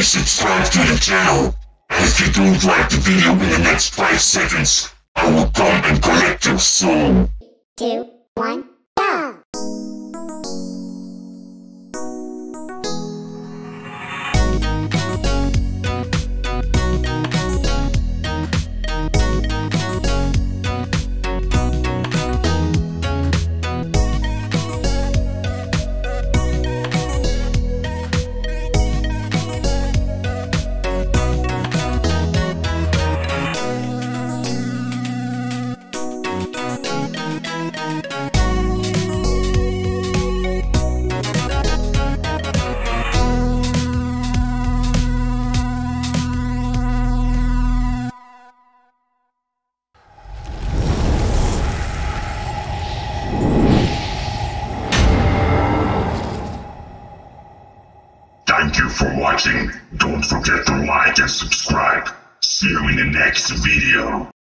please subscribe to the channel. And if you don't like the video in the next 5 seconds, I will come and collect your soul. 2, 1, go! Thank you for watching. Don't forget to like and subscribe. See you in the next video.